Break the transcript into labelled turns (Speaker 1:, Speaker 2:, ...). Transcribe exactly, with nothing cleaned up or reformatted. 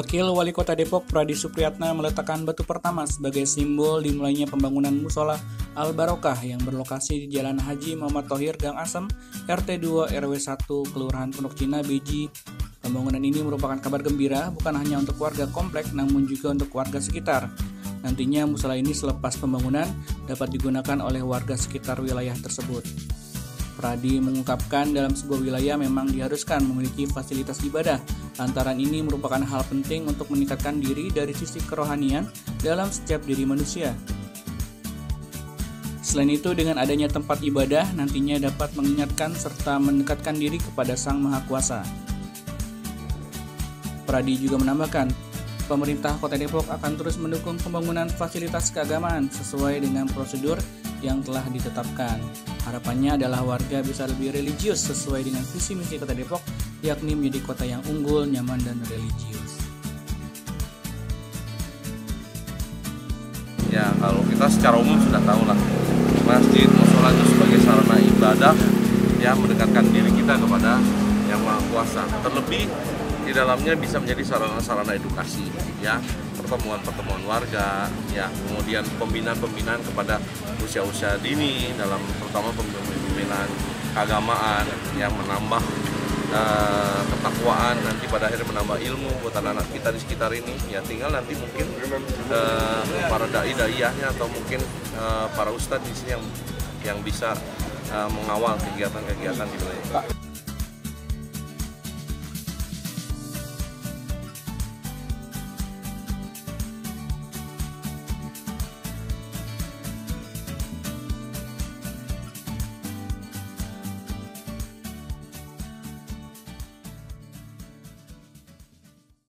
Speaker 1: Wakil Wali Kota Depok Pradi Supriyatna meletakkan batu pertama sebagai simbol dimulainya pembangunan Musola Al Barokah yang berlokasi di Jalan Haji Muhammad Thohir Gang Asem, R T dua R W satu, Kelurahan Pondok Cina, Beji. Pembangunan ini merupakan kabar gembira bukan hanya untuk warga komplek namun juga untuk warga sekitar. Nantinya musola ini selepas pembangunan dapat digunakan oleh warga sekitar wilayah tersebut. Pradi mengungkapkan dalam sebuah wilayah memang diharuskan memiliki fasilitas ibadah. Lantaran ini merupakan hal penting untuk meningkatkan diri dari sisi kerohanian dalam setiap diri manusia. Selain itu, dengan adanya tempat ibadah nantinya dapat mengingatkan serta mendekatkan diri kepada Sang Maha Kuasa. Pradi juga menambahkan, pemerintah Kota Depok akan terus mendukung pembangunan fasilitas keagamaan sesuai dengan prosedur yang telah ditetapkan. Harapannya adalah warga bisa lebih religius sesuai dengan visi misi Kota Depok, yakni menjadi kota yang unggul, nyaman, dan religius.
Speaker 2: Ya, kalau kita secara umum sudah tahu lah, masjid, musola itu sebagai sarana ibadah yang mendekatkan diri kita kepada Yang Maha Kuasa. Terlebih di dalamnya bisa menjadi sarana-sarana edukasi, ya, pertemuan-pertemuan warga, ya, kemudian pembinaan-pembinaan kepada usia-usia dini dalam terutama pembinaan keagamaan yang menambah uh, ketakwaan, nanti pada akhirnya menambah ilmu buat anak-anak kita di sekitar ini. Ya, tinggal nanti mungkin uh, para dai-daiyahnya atau mungkin uh, para ustadz di sini yang yang bisa uh, mengawal kegiatan-kegiatan di wilayah.